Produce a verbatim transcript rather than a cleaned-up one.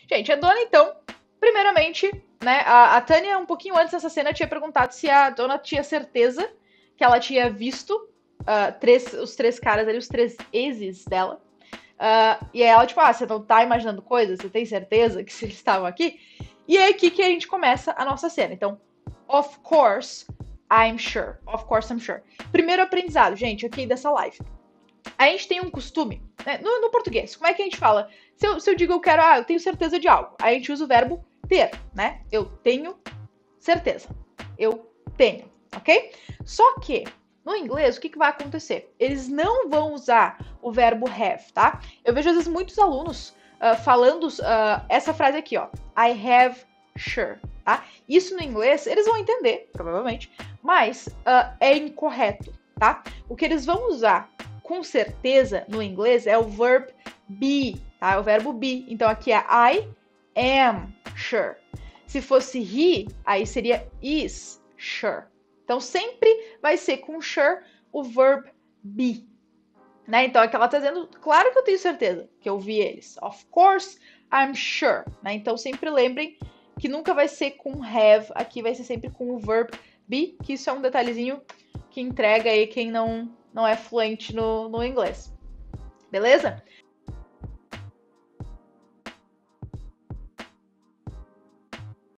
Gente, a dona, então, primeiramente, né, a, a Tânia, um pouquinho antes dessa cena, tinha perguntado se a dona tinha certeza que ela tinha visto uh, três, os três caras ali, os três exes dela. Uh, e aí ela, tipo, ah, você não tá imaginando coisas? Você tem certeza que eles estavam aqui? E é aqui que a gente começa a nossa cena. Então, of course, I'm sure. Of course, I'm sure. Primeiro aprendizado, gente, aqui dessa live. A gente tem um costume, né, no, no português, como é que a gente fala? Se eu, se eu digo eu quero, ah, eu tenho certeza de algo, aí a gente usa o verbo ter, né? Eu tenho certeza. Eu tenho, ok? Só que, no inglês, o que, que vai acontecer? Eles não vão usar o verbo have, tá? Eu vejo, às vezes, muitos alunos uh, falando uh, essa frase aqui, ó. I have sure, tá? Isso no inglês, eles vão entender, provavelmente, mas uh, é incorreto, tá? O que eles vão usar com certeza no inglês é o verb be, tá? É o verbo be. Então aqui é I am sure. Se fosse he, aí seria is sure. Então sempre vai ser com sure o verb be. Né? Então aqui ela tá dizendo, claro que eu tenho certeza que eu vi eles. Of course, I'm sure. Né? Então sempre lembrem que nunca vai ser com have, aqui vai ser sempre com o verb be, que isso é um detalhezinho que entrega aí quem não, não é fluente no, no inglês. Beleza?